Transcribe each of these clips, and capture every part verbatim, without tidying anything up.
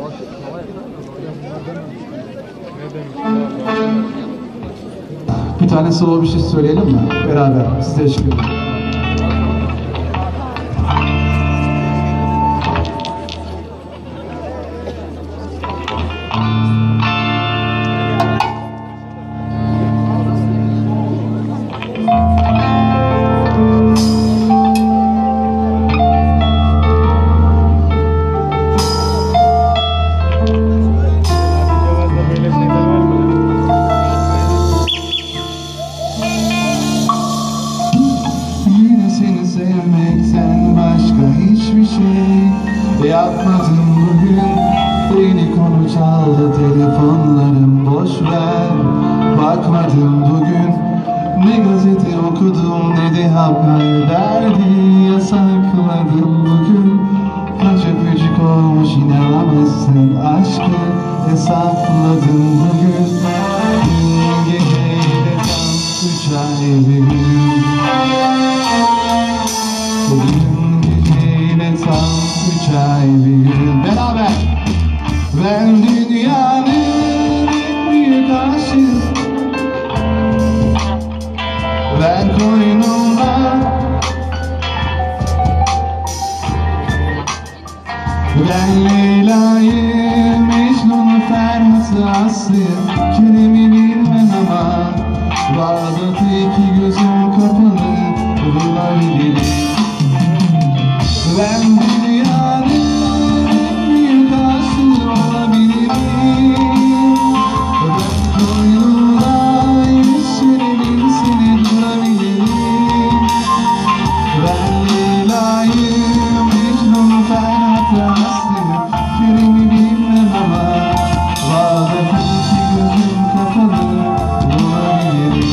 Bir tane solo bir şey söyleyelim mi? Beraber size eşlik edelim. Sevmekten başka hiçbir şey yapmadım bugün. Beni konu çaldı telefonlarım, boş ver. Bakmadım bugün. Ne gazete okudum ne de haber verdi. Yasakladım bugün. Kaç öpücük olmuş inanamazsın. Aşkı hesapladım bugün. Dün geceyle tam üç ay bir gün. Bugün geceyle tam üç ay bir gün. Beraber. Ben dünyanın en büyük aşığı. Ben koynumda. Ben Leyla'yı, Mecnun'u, Ferhat'ı, Aslı'yı, Kerem'i bilmem ama Bağdat'ı iki gözüm kapalı bulabilirim. Ben dünyanın en büyük aşığı olabilirim. Ben koynumda yüz sene bin sene durabilirim. Ben Leyla'yı, Mecnun'u, Ferhat'ı, Aslı'yı, Kerem'i bilmem ama Bağdat'ı iki gözüm kapalı bulabilirim.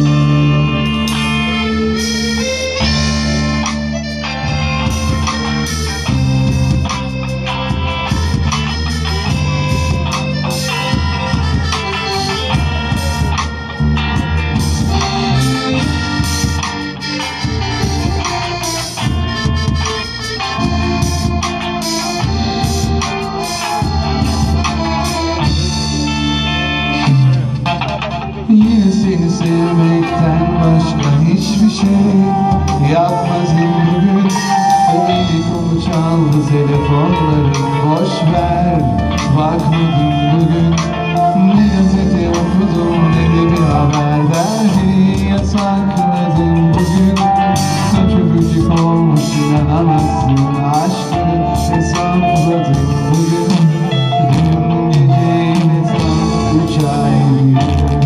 Yine seni sevmekten başka hiçbir şey yapmadım bugün. Beni konu çaldı telefonlarım, boş ver. Bakmadım bugün. Ne gazete okudum ne de bir haber verdi. Yasakladım bugün. Kaç öpücük olmuş inanamazsın. Aşkı hesapladım bugün. Dün geceyle tam üç ay bir gün.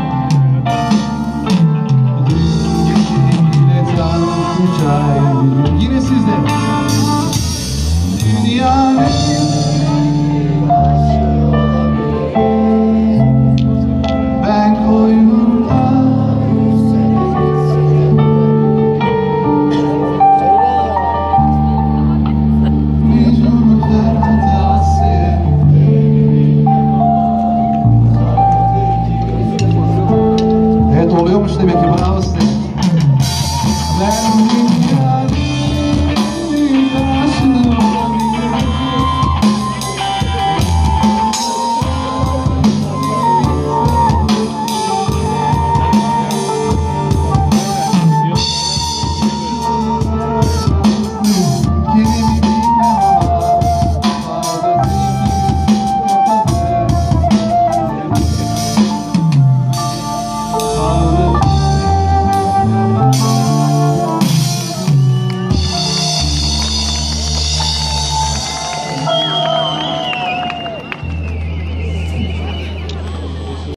Yine sizde. Dünyanın ben koynumda. Mecnun'u, Ferhat'ı, Aslı'yı. Evet oluyormuş demek ki, bravo size.